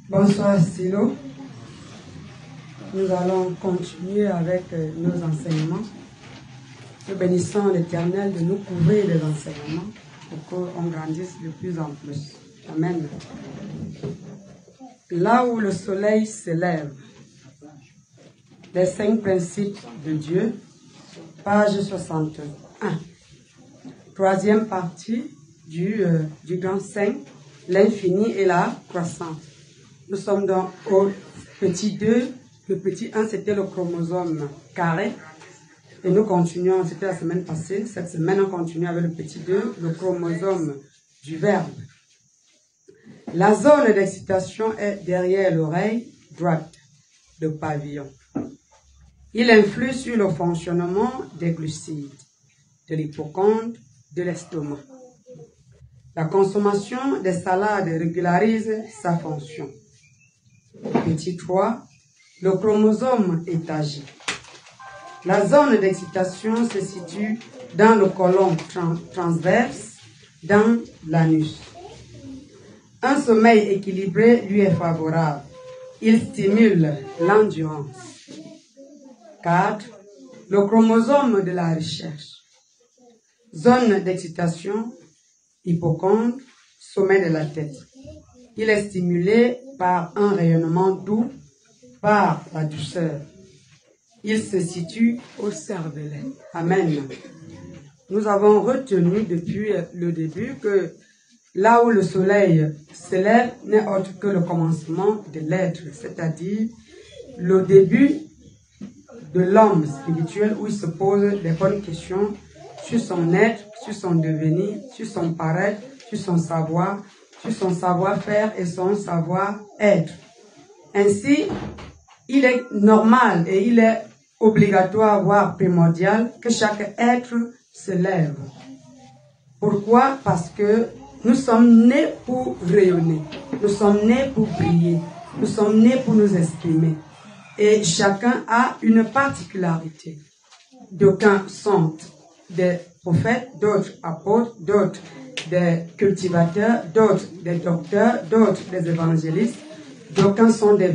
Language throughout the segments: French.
Bonsoir Silo. Nous allons continuer avec nos enseignements. Nous bénissons l'Éternel de nous couvrir les enseignements pour qu'on grandisse de plus en plus. Amen. Là où le soleil s'élève, les 5 principes de Dieu, page 61. Troisième partie du grand 5, l'infini et la croissance. Nous sommes donc au petit 2. Le petit 1, c'était le chromosome carré. Et nous continuons, c'était la semaine passée. Cette semaine, on continue avec le petit 2, le chromosome du verbe. La zone d'excitation est derrière l'oreille droite, le pavillon. Il influe sur le fonctionnement des glucides, de l'hippocampe, de l'estomac. La consommation des salades régularise sa fonction. Petit 3, le chromosome est agi. La zone d'excitation se situe dans le côlon transverse, dans l'anus. Un sommeil équilibré lui est favorable. Il stimule l'endurance. 4. Le chromosome de la recherche. Zone d'excitation, hippocampe, sommet de la tête. Il est stimulé par un rayonnement doux, par la douceur. Il se situe au cervelet. Amen. Nous avons retenu depuis le début que là où le soleil s'élève n'est autre que le commencement de l'être, c'est-à-dire le début de l'homme spirituel où il se pose des bonnes questions sur son être, sur son devenir, sur son paraître, sur son savoir-faire et son savoir-être. Ainsi, il est normal et il est obligatoire, voire primordial, que chaque être se lève. Pourquoi? Parce que nous sommes nés pour rayonner, nous sommes nés pour briller, nous sommes nés pour nous exprimer. Et chacun a une particularité. D'aucuns sont des prophètes, d'autres apôtres, d'autres des cultivateurs, d'autres des docteurs, d'autres des évangélistes. D'aucuns sont des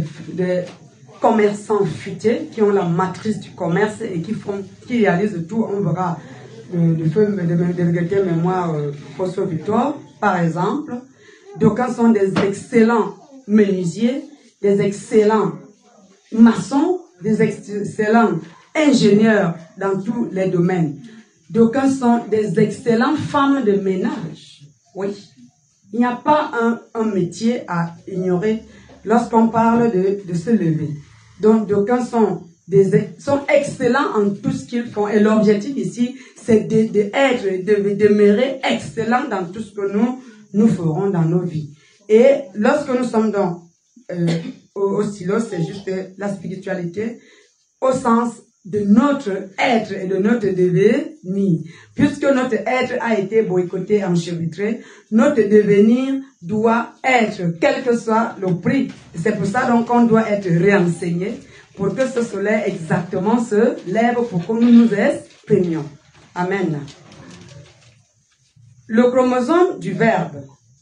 commerçants futés qui ont la matrice du commerce et qui réalisent tout. On verra de vérité mémoire François Victor, par exemple. D'aucuns sont des excellents menuisiers, des excellents maçons, des excellents ingénieurs dans tous les domaines. D'aucuns sont des excellentes femmes de ménage. Oui. Il n'y a pas un métier à ignorer lorsqu'on parle de se lever. Donc, d'aucuns sont excellents en tout ce qu'ils font. Et l'objectif ici, c'est de demeurer excellents dans tout ce que nous ferons dans nos vies. Et lorsque nous sommes dans au stylo, c'est juste la spiritualité au sens de notre être et de notre devenir. Puisque notre être a été boycotté, enchevêtré, notre devenir doit être, quel que soit le prix. C'est pour ça donc qu'on doit être réenseigné pour que ce soleil exactement se lève pour que nous nous exprimions. Amen. Le chromosome du verbe.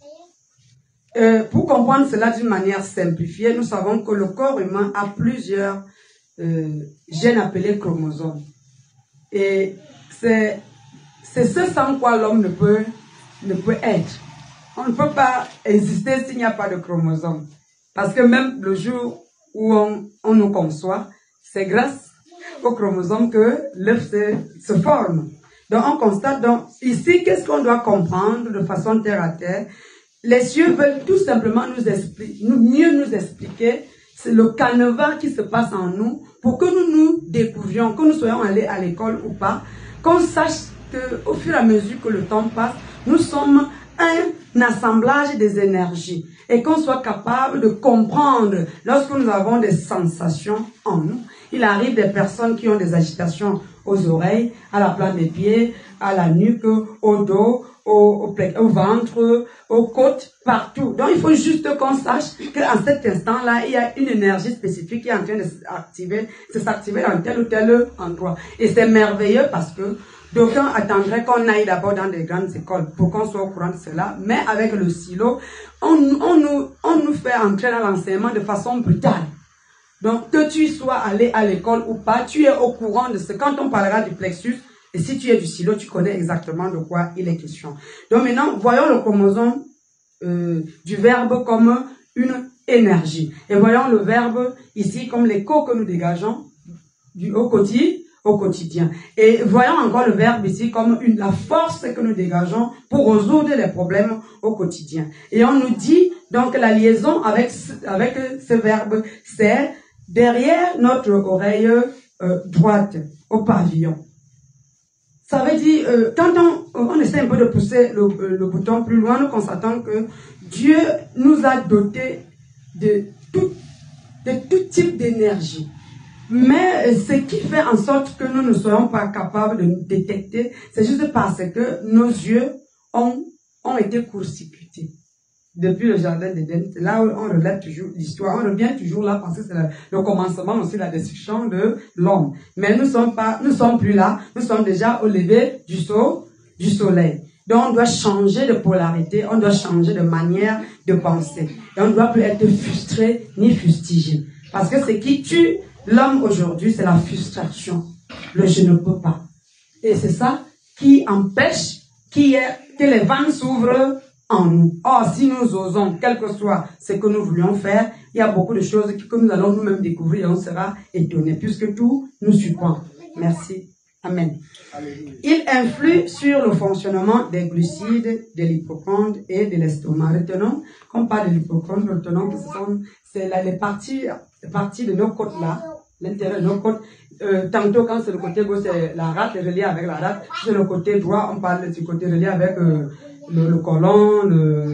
Pour comprendre cela d'une manière simplifiée, nous savons que le corps humain a plusieurs gènes appelés chromosomes. Et c'est ce sans quoi l'homme ne peut être. On ne peut pas exister s'il n'y a pas de chromosomes. Parce que même le jour où on nous conçoit, c'est grâce aux chromosomes que l'œuf se forme. Donc on constate donc ici, qu'est-ce qu'on doit comprendre de façon terre à terre? Les cieux veulent tout simplement mieux nous expliquer c'est le canevas qui se passe en nous pour que nous nous découvrions, que nous soyons allés à l'école ou pas, qu'on sache qu'au fur et à mesure que le temps passe, nous sommes un assemblage des énergies et qu'on soit capable de comprendre lorsque nous avons des sensations en nous. Il arrive des personnes qui ont des agitations aux oreilles, à la plante des pieds, à la nuque, au dos, au ventre, aux côtes, partout. Donc il faut juste qu'on sache qu'à cet instant-là, il y a une énergie spécifique qui est en train de s'activer dans tel ou tel endroit. Et c'est merveilleux parce que d'aucuns attendraient qu'on aille d'abord dans des grandes écoles pour qu'on soit au courant de cela. Mais avec le silo, on on nous fait entrer dans l'enseignement de façon brutale. Donc, que tu sois allé à l'école ou pas, tu es au courant de ce. Quand on parlera du plexus, et si tu es du silo, tu connais exactement de quoi il est question. Donc maintenant, voyons le chromosome du verbe comme une énergie. Et voyons le verbe ici comme l'écho que nous dégageons au quotidien. Et voyons encore le verbe ici comme la force que nous dégageons pour résoudre les problèmes au quotidien. Et on nous dit donc la liaison avec ce verbe, c'est derrière notre oreille droite, au pavillon. Ça veut dire, quand on essaie un peu de pousser le bouton plus loin, nous constatons que Dieu nous a dotés de tout type d'énergie. Mais ce qui fait en sorte que nous ne soyons pas capables de nous détecter, c'est juste parce que nos yeux ont été court-circuités. Depuis le jardin d'Éden, c'est là où on relève toujours l'histoire, on revient toujours là parce que c'est le commencement aussi de la destruction de l'homme. Mais nous sommes plus là, nous sommes déjà au lever du soleil. Donc on doit changer de polarité, on doit changer de manière de penser. Et on ne doit plus être frustré ni fustigé. Parce que ce qui tue l'homme aujourd'hui, c'est la frustration. Le je ne peux pas. Et c'est ça qui empêche que les vannes s'ouvrent en nous. Or, si nous osons, quel que soit ce que nous voulions faire, il y a beaucoup de choses que nous allons nous-mêmes découvrir et on sera étonnés, puisque tout nous surprend. Merci. Amen. Il influe sur le fonctionnement des glucides, de l'hippocampe et de l'estomac. Retenons, quand on parle de l'hippocampe, retenons que c'est les parties de nos côtes là, l'intérieur de nos côtes. Tantôt, quand c'est le côté gauche, c'est la rate, relié avec la rate. C'est le côté droit, on parle du côté relié avec le côlon,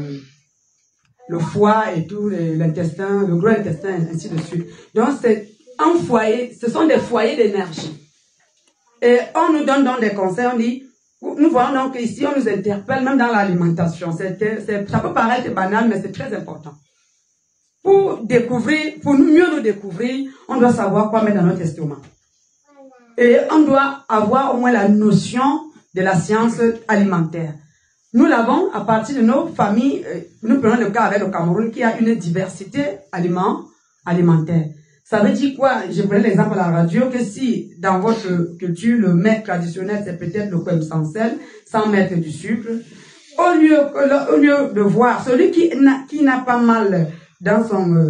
le foie et tout, l'intestin, le gros intestin, ainsi de suite. Donc, c'est un foyer, ce sont des foyers d'énergie. Et on nous donne donc des conseils, on dit, nous voyons donc ici, on nous interpelle même dans l'alimentation. Ça peut paraître banal, mais c'est très important. Pour mieux nous découvrir, on doit savoir quoi mettre dans notre estomac. Et on doit avoir au moins la notion de la science alimentaire. Nous l'avons à partir de nos familles. Nous prenons le cas avec le Cameroun qui a une diversité alimentaire. Ça veut dire quoi? Je prenais l'exemple à la radio que si dans votre culture le mets traditionnel c'est peut-être le crème sans sel, sans mettre du sucre, au lieu de voir celui qui n'a pas mal dans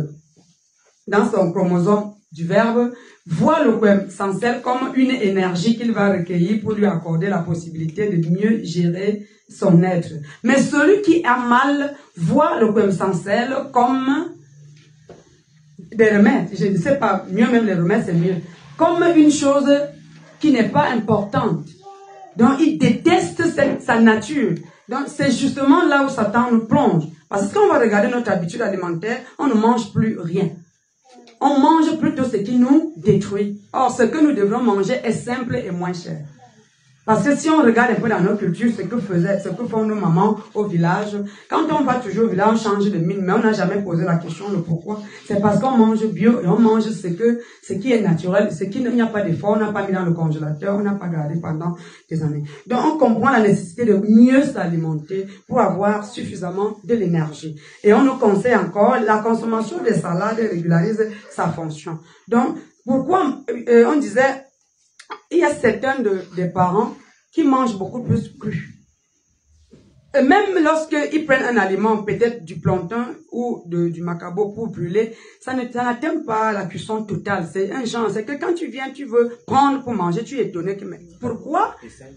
son chromosome du verbe, voit le crème sans sel comme une énergie qu'il va recueillir pour lui accorder la possibilité de mieux gérer son être. Mais celui qui a mal voit le crème sans sel comme des remèdes. Je ne sais pas, mieux même les remèdes c'est mieux. Comme une chose qui n'est pas importante. Donc il déteste sa nature. Donc c'est justement là où Satan nous plonge. Parce que quand on va regarder notre habitude alimentaire, on ne mange plus rien. On mange plutôt ce qui nous détruit. Or, ce que nous devons manger est simple et moins cher. Parce que si on regarde un peu dans notre culture, ce que font nos mamans au village, quand on va toujours au village, on change de mine, mais on n'a jamais posé la question le pourquoi. C'est parce qu'on mange bio et on mange ce qui est naturel, il n'y a pas d'effort, on n'a pas mis dans le congélateur, on n'a pas gardé pendant des années. Donc on comprend la nécessité de mieux s'alimenter pour avoir suffisamment de l'énergie. Et on nous conseille encore, la consommation des salades régularise sa fonction. Donc pourquoi on disait, il y a certains des parents qui mangent beaucoup plus cru. Et même lorsqu'ils prennent un aliment, peut-être du plantain ou du macabo pour brûler, ça n'atteint pas la cuisson totale. C'est un genre, c'est que quand tu viens, tu veux prendre pour manger, tu es étonné. Mais pourquoi?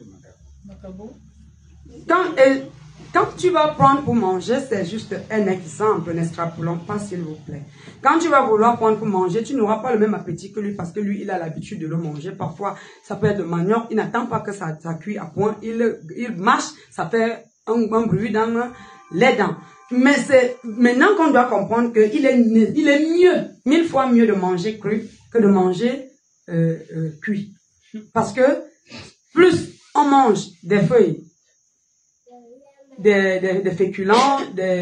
Quand tu vas prendre pour manger, c'est juste un exemple, n'extrapolons pas s'il vous plaît. Quand tu vas vouloir prendre pour manger, tu n'auras pas le même appétit que lui parce que lui, il a l'habitude de le manger. Parfois, ça peut être de manioc, il n'attend pas que ça cuit à point, il marche, ça fait un bruit dans les dents. Mais c'est maintenant qu'on doit comprendre qu'il est mieux, 1000 fois mieux de manger cru que de manger cuit. Parce que plus on mange des feuilles, des féculents,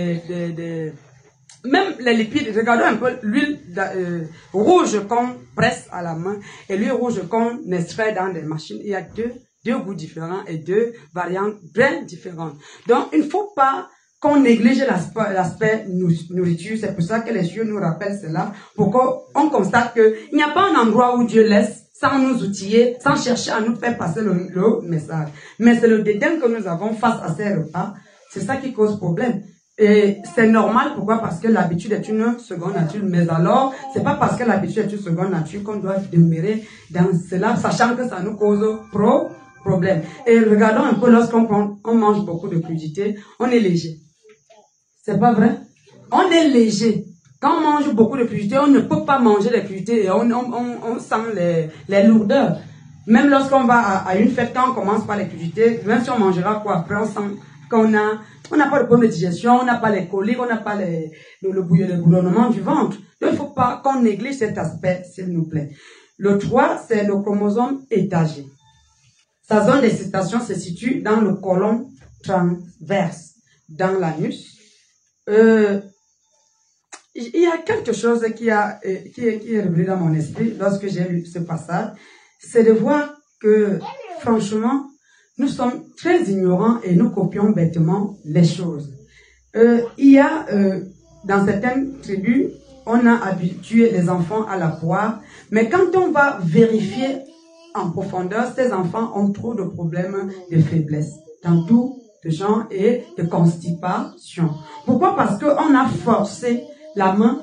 même les lipides, regardons un peu l'huile rouge qu'on presse à la main et l'huile rouge qu'on extrait dans des machines. Il y a deux goûts différents et deux variantes bien différentes. Donc, il ne faut pas qu'on néglige l'aspect nourriture. C'est pour ça que les yeux nous rappellent cela, pour qu'on constate qu'il n'y a pas un endroit où Dieu laisse sans nous outiller, sans chercher à nous faire passer le message. Mais c'est le dédain que nous avons face à ces repas, c'est ça qui cause problème. Et c'est normal, pourquoi? Parce que l'habitude est une seconde nature, mais alors, c'est pas parce que l'habitude est une seconde nature qu'on doit demeurer dans cela, sachant que ça nous cause problème. Et regardons un peu, lorsqu'on mange beaucoup de crudités, on est léger. C'est pas vrai? On est léger. Quand on mange beaucoup de crudités, on ne peut pas manger les crudités et on sent les lourdeurs. Même lorsqu'on va à une fête, quand on commence par les crudités, même si on mangera quoi, après on sent qu'on n'a pas de problème de digestion, on n'a pas les coliques, on n'a pas le bouillonnement du ventre. Donc il ne faut pas qu'on néglige cet aspect, s'il nous plaît. Le 3, c'est le chromosome étagé. Sa zone d'excitation se situe dans le côlon transverse, dans l'anus. Il y a quelque chose qui est revenu dans mon esprit lorsque j'ai lu ce passage, c'est de voir que, franchement, nous sommes très ignorants et nous copions bêtement les choses. Il y a, dans certaines tribus, on a habitué les enfants à la poire, mais quand on va vérifier en profondeur, ces enfants ont trop de problèmes de faiblesse dans tout de genre et de constipation. Pourquoi? Parce qu'on a forcé la main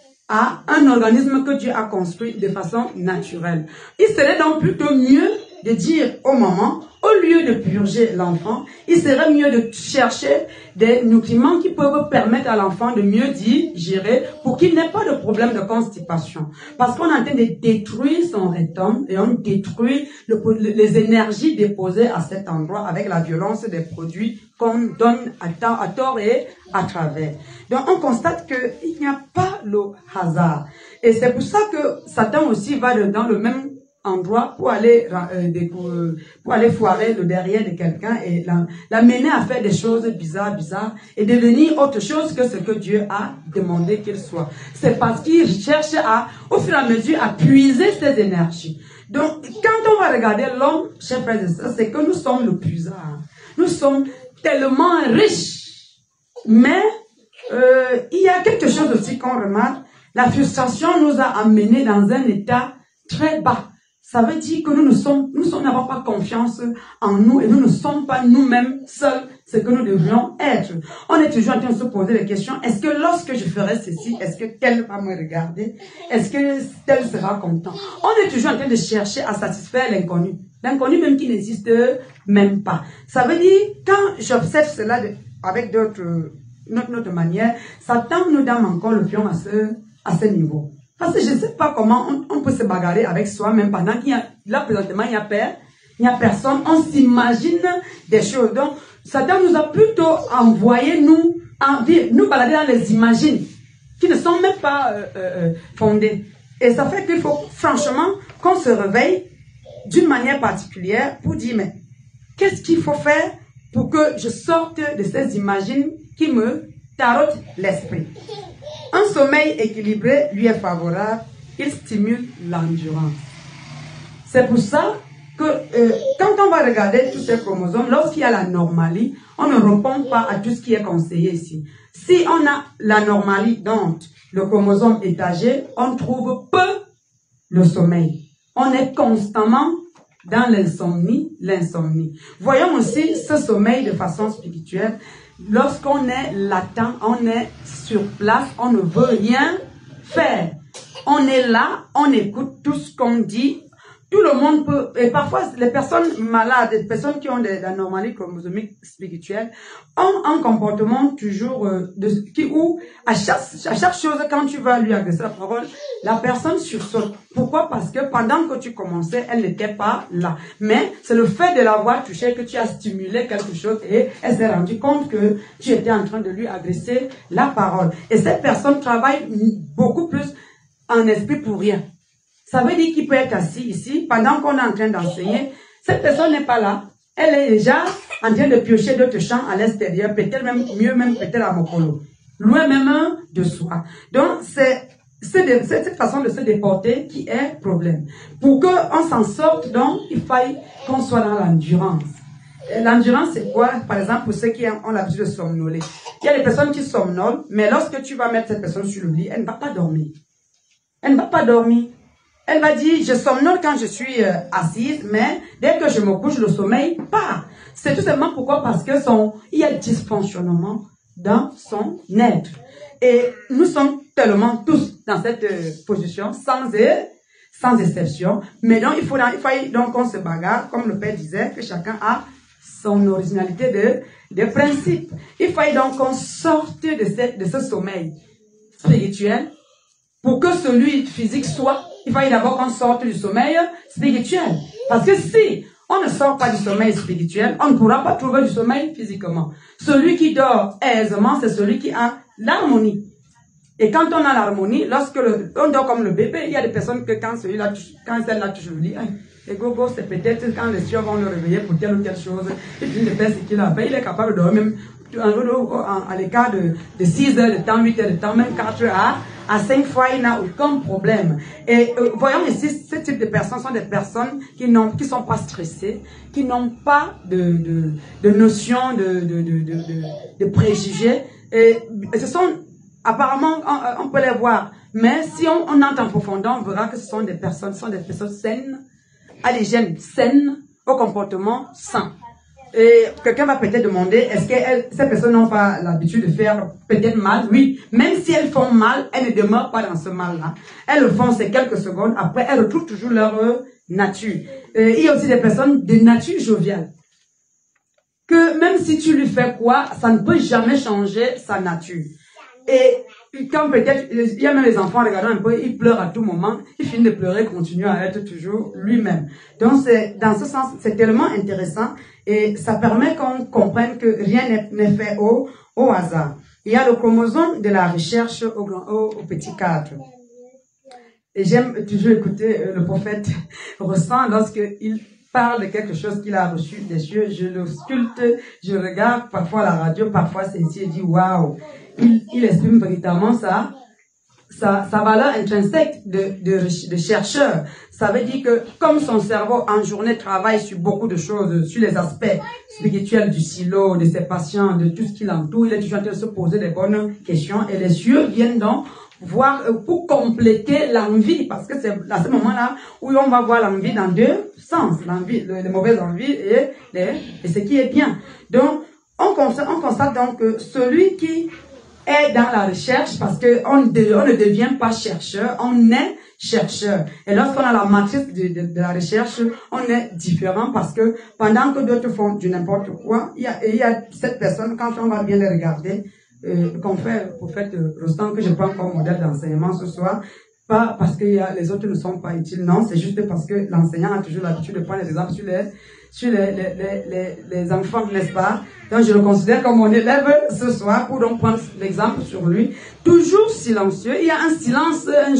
à un organisme que Dieu a construit de façon naturelle. Il serait donc plutôt mieux de dire au maman, au lieu de purger l'enfant, il serait mieux de chercher des nutriments qui peuvent permettre à l'enfant de mieux digérer pour qu'il n'ait pas de problème de constipation. Parce qu'on est en train de détruire son rectum et on détruit les énergies déposées à cet endroit avec la violence des produits qu'on donne à tort et à travers. Donc on constate qu'il n'y a pas le hasard. Et c'est pour ça que Satan aussi va dans le même endroit pour aller foirer le derrière de quelqu'un et l'amener à faire des choses bizarres et devenir autre chose que ce que Dieu a demandé qu'il soit. C'est parce qu'il cherche au fur et à mesure à puiser ses énergies. Donc, quand on va regarder l'homme, chers frères et sœurs, c'est que nous sommes le puisard. Nous sommes tellement riches. Mais, il y a quelque chose aussi qu'on remarque. La frustration nous a amenés dans un état très bas. Ça veut dire que nous n'avons pas confiance en nous et nous ne sommes pas nous-mêmes seuls ce que nous devrions être. On est toujours en train de se poser la question, est-ce que lorsque je ferai ceci, est-ce que tel va me regarder? Est-ce que tel sera content? On est toujours en train de chercher à satisfaire l'inconnu. L'inconnu même qui n'existe même pas. Ça veut dire, quand j'observe cela avec notre manière, Satan nous donne encore le pion à ce niveau. Parce que je ne sais pas comment on peut se bagarrer avec soi-même pendant qu'il y a, là présentement, il n'y a personne. On s'imagine des choses. Donc, Satan nous a plutôt envoyé nous balader dans les imagines qui ne sont même pas fondées. Et ça fait qu'il faut franchement qu'on se réveille d'une manière particulière pour dire, mais qu'est-ce qu'il faut faire pour que je sorte de ces imagines qui me tarautent l'esprit? Un sommeil équilibré lui est favorable, il stimule l'endurance. C'est pour ça que quand on va regarder tous ces chromosomes, lorsqu'il y a l'anormalie, on ne répond pas à tout ce qui est conseillé ici. Si on a l'anormalie, donc le chromosome étagé, on trouve peu le sommeil. On est constamment dans l'insomnie. Voyons aussi ce sommeil de façon spirituelle. Lorsqu'on est latent, on est sur place, on ne veut rien faire. On est là, on écoute tout ce qu'on dit. Tout le monde peut, et parfois les personnes malades, les personnes qui ont des anomalies chromosomiques spirituelles, ont un comportement toujours où à chaque chose, quand tu vas lui adresser la parole, la personne sursaute. Pourquoi? Parce que pendant que tu commençais, elle n'était pas là. Mais c'est le fait de l'avoir touché que tu as stimulé quelque chose et elle s'est rendue compte que tu étais en train de lui adresser la parole. Et cette personne travaille beaucoup plus en esprit pour rien. Ça veut dire qu'il peut être assis ici, pendant qu'on est en train d'enseigner, cette personne n'est pas là. Elle est déjà en train de piocher d'autres champs à l'extérieur, peut-être même mieux, même peut-être à Mokolo. Loin même de soi. Donc, c'est cette façon de se déporter qui est problème. Pour qu'on s'en sorte, donc, il faille qu'on soit dans l'endurance. L'endurance, c'est quoi? Par exemple, pour ceux qui ont l'habitude de somnoler. Il y a des personnes qui somnolent, mais lorsque tu vas mettre cette personne sur le lit, elle ne va pas dormir. Elle ne va pas dormir. Elle va dire, je somnole quand je suis assise, mais dès que je me couche, le sommeil part. C'est tout simplement pourquoi? Parce que il y a dysfonctionnement dans son être. Et nous sommes tellement tous dans cette position, sans exception. Mais donc, il faut donc qu'on se bagarre, comme le Père disait, que chacun a son originalité de principe. Il faut donc qu'on sorte de ce sommeil spirituel pour que celui physique soit. Il faut d'abord qu'on sorte du sommeil spirituel. Parce que si on ne sort pas du sommeil spirituel, on ne pourra pas trouver du sommeil physiquement. Celui qui dort aisément, c'est celui qui a l'harmonie. Et quand on a l'harmonie, lorsque on dort comme le bébé, il y a des personnes que quand celle-là touche le lit, et gogo, c'est peut-être quand les cieux vont le réveiller pour telle ou telle chose, et puis de faire ce qu'il a fait, il est capable de dormir même à l'écart de 6 heures de temps, 8 heures de temps, même 4 heures à 5 fois, il n'a aucun problème. Et voyons ici, ce type de personnes sont des personnes qui sont pas stressées, qui n'ont pas de notion de préjugés. Et ce sont, apparemment, on peut les voir. Mais si on entre en profondeur, on verra que ce sont des personnes saines, à l'hygiène saine, au comportement sain. Et quelqu'un va peut-être demander, est-ce que ces personnes n'ont pas l'habitude de faire peut-être mal? Oui, même si elles font mal, elles ne demeurent pas dans ce mal-là. Elles le font ces quelques secondes, après elles retrouvent toujours leur nature. Il y a aussi des personnes de nature joviale, que même si tu lui fais quoi, ça ne peut jamais changer sa nature. Et quand peut-être, il y a même les enfants, regardant un peu, ils pleurent à tout moment, ils finissent de pleurer, continuent à être toujours lui-même. Donc, dans ce sens, c'est tellement intéressant et ça permet qu'on comprenne que rien n'est fait au hasard. Il y a le chromosome de la recherche au petit cadre. Et j'aime toujours écouter le prophète Ressent lorsqu'il parle de quelque chose qu'il a reçu des cieux. Je le sculpte, je regarde parfois la radio, parfois c'est ici et dit waouh. Il exprime véritablement sa valeur intrinsèque de chercheur. Ça veut dire que comme son cerveau en journée travaille sur beaucoup de choses, sur les aspects spirituels du silo, de ses patients, de tout ce qui l'entoure, il est toujours en train de se poser des bonnes questions et les yeux viennent donc voir pour compléter l'envie, parce que c'est à ce moment-là où on va voir l'envie dans deux sens, l'envie, les mauvaises envies et ce qui est bien. Donc, on constate donc que celui qui est dans la recherche, parce que on ne devient pas chercheur, on est chercheur. Et lorsqu'on a la matrice de la recherche, on est différent parce que pendant que d'autres font du n'importe quoi, il y a cette personne, quand on va bien les regarder, qu'on fait au fait Rostand que je prends comme modèle d'enseignement ce soir, pas parce que les autres ne sont pas utiles, non, c'est juste parce que l'enseignant a toujours l'habitude de prendre les exemples sur les enfants, n'est-ce pas? Donc je le considère comme mon élève ce soir pour donc prendre l'exemple sur lui. Toujours silencieux, il y a un silence, un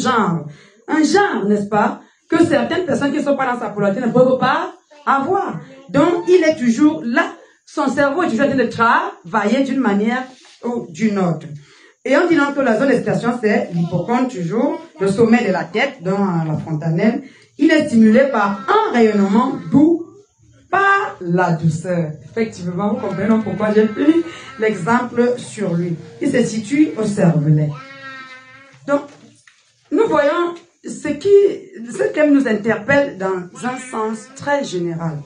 genre, n'est-ce pas? Que certaines personnes qui ne sont pas dans sa polarité ne peuvent pas avoir. Donc il est toujours là, son cerveau est toujours en train de travailler d'une manière ou d'une autre. Et on dit donc que la zone d'excitation, c'est l'hippocampe toujours, le sommet de la tête, dans la fontanelle. Il est stimulé par un rayonnement doux, par la douceur. Effectivement, vous comprenez pourquoi j'ai pris l'exemple sur lui. Il se situe au cervelet. Donc, nous voyons ce qui nous interpelle dans un sens très général.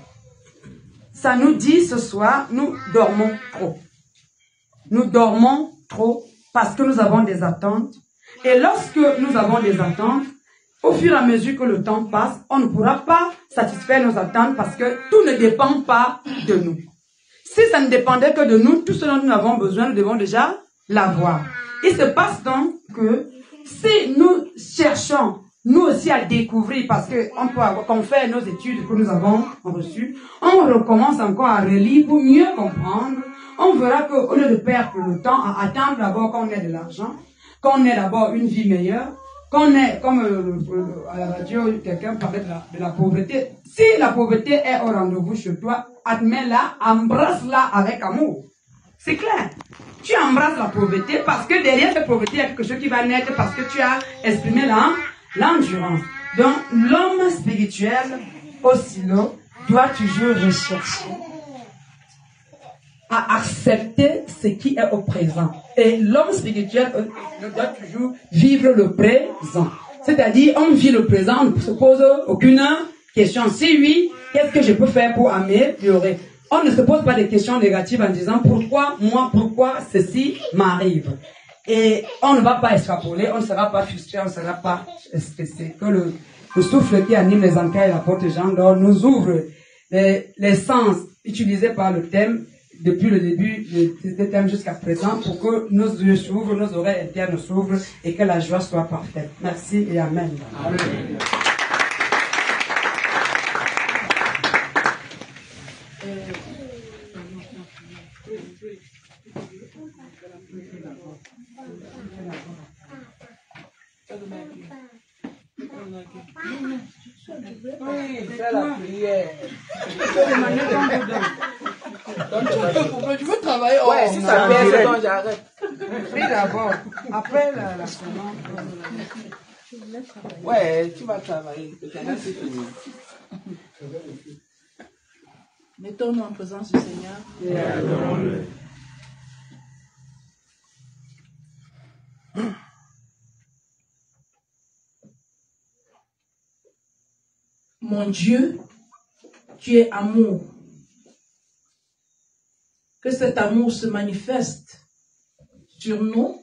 Ça nous dit ce soir, nous dormons trop. Nous dormons trop parce que nous avons des attentes. Et lorsque nous avons des attentes, au fur et à mesure que le temps passe, on ne pourra pas satisfaire nos attentes parce que tout ne dépend pas de nous. Si ça ne dépendait que de nous, tout ce dont nous avons besoin, nous devons déjà l'avoir. Il se passe donc que si nous cherchons nous aussi à découvrir, parce qu'on fait nos études que nous avons reçues, on recommence encore à relire pour mieux comprendre. On verra qu'au lieu de perdre le temps à attendre d'abord qu'on ait de l'argent, qu'on ait d'abord une vie meilleure, qu'on ait, comme à la radio, quelqu'un parlait de la pauvreté. Si la pauvreté est au rendez-vous chez toi, admets-la, embrasse-la avec amour. C'est clair. Tu embrasses la pauvreté parce que derrière cette pauvreté, il y a quelque chose qui va naître parce que tu as exprimé l'endurance. Donc, l'homme spirituel au silo doit toujours rechercher à accepter ce qui est au présent. Et l'homme spirituel doit toujours vivre le présent. C'est-à-dire, on vit le présent, on ne se pose aucune question. Si oui, qu'est-ce que je peux faire pour améliorer? On ne se pose pas de questions négatives en disant pourquoi moi, pourquoi ceci m'arrive. Et on ne va pas extrapoler, on ne sera pas frustré, on ne sera pas stressé. Que le souffle qui anime les entrailles de l'apôtre Jean d'Or nous ouvre les sens utilisés par le thème depuis le début de ce thème jusqu'à présent pour que nos yeux s'ouvrent, nos oreilles internes s'ouvrent et que la joie soit parfaite. Merci et Amen. Amen. Oui, fais la prière. Tu veux travailler? Ouais, si ça perd, c'est bon, j'arrête. Prie d'abord, après la semaine. Ouais, tu vas travailler. Là, c'est fini. Mettons-nous en présence du Seigneur. Et adorons-le. Mon Dieu, tu es amour. Que cet amour se manifeste sur nous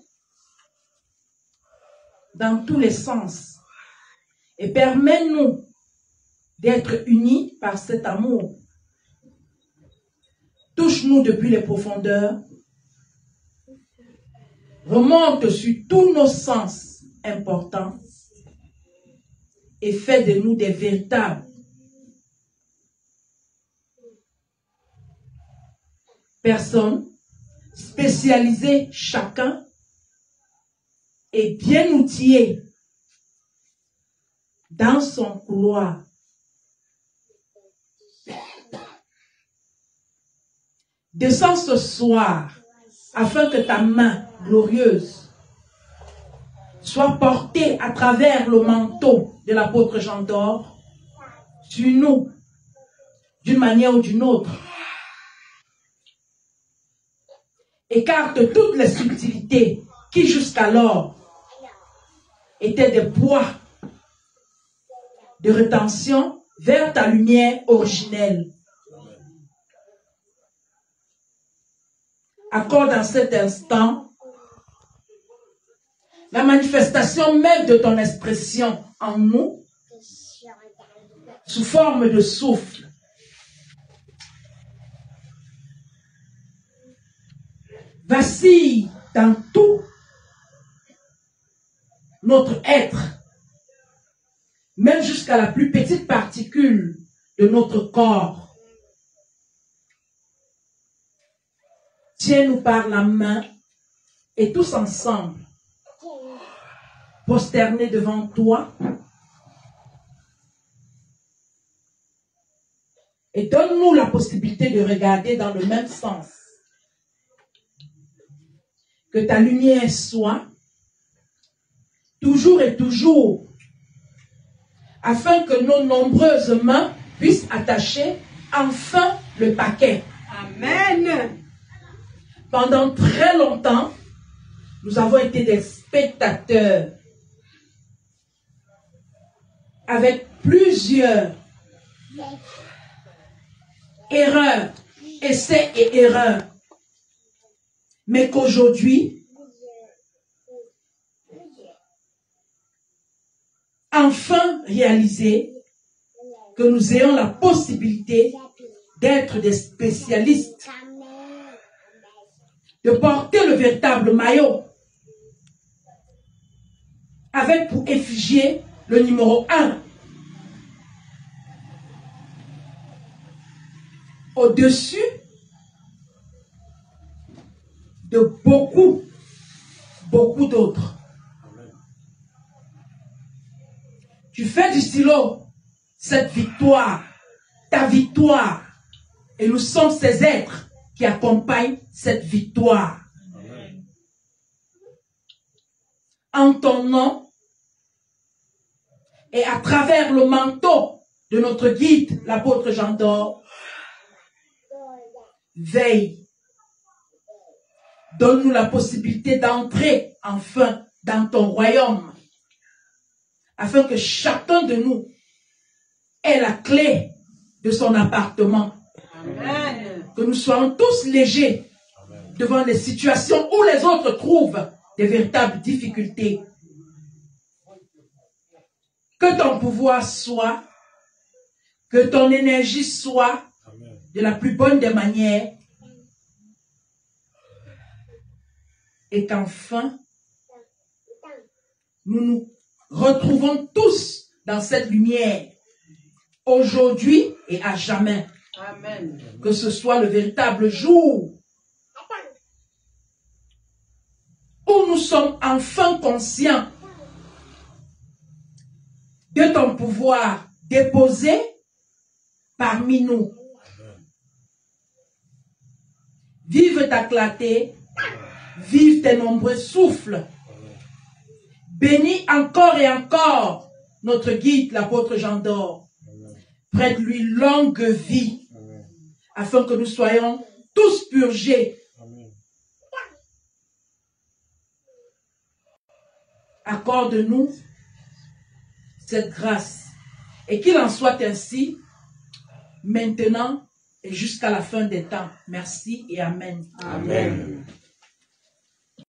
dans tous les sens et permets-nous d'être unis par cet amour. Touche-nous depuis les profondeurs, remonte sur tous nos sens importants et fais de nous des véritables personnes spécialisées chacun et bien outillées dans son couloir. Descends ce soir afin que ta main glorieuse soit portée à travers le manteau de l'apôtre Jean d'Or sur nous d'une manière ou d'une autre. Écarte toutes les subtilités qui jusqu'alors étaient des poids de rétention vers ta lumière originelle. Accorde en cet instant la manifestation même de ton expression en nous sous forme de souffle. Vacille dans tout notre être, même jusqu'à la plus petite particule de notre corps. Tiens-nous par la main et tous ensemble, prosternés devant toi, et donne-nous la possibilité de regarder dans le même sens. Que ta lumière soit toujours et toujours, afin que nos nombreuses mains puissent attacher enfin le paquet. Amen. Pendant très longtemps, nous avons été des spectateurs avec plusieurs erreurs, essais et erreurs. Mais qu'aujourd'hui, enfin réaliser que nous ayons la possibilité d'être des spécialistes, de porter le véritable maillot, avec pour effigie le numéro 1. Au-dessus de beaucoup d'autres. Tu fais du stylo cette victoire, ta victoire, et nous sommes ces êtres qui accompagnent cette victoire. Amen. En ton nom et à travers le manteau de notre guide, l'apôtre Jean d'Or, veille Donne-nous la possibilité d'entrer enfin dans ton royaume, afin que chacun de nous ait la clé de son appartement. Amen. Que nous soyons tous légers devant les situations où les autres trouvent des véritables difficultés. Que ton pouvoir soit, que ton énergie soit de la plus bonne des manières, et qu'enfin, nous nous retrouvons tous dans cette lumière, aujourd'hui et à jamais. Amen. Que ce soit le véritable jour où nous sommes enfin conscients de ton pouvoir déposé parmi nous. Vive ta clarté, vive tes nombreux souffles. Bénis encore et encore notre guide, l'apôtre Jean d'Or. Prête-lui longue vie, afin que nous soyons tous purgés. Accorde-nous cette grâce, et qu'il en soit ainsi, maintenant et jusqu'à la fin des temps. Merci et Amen. Amen.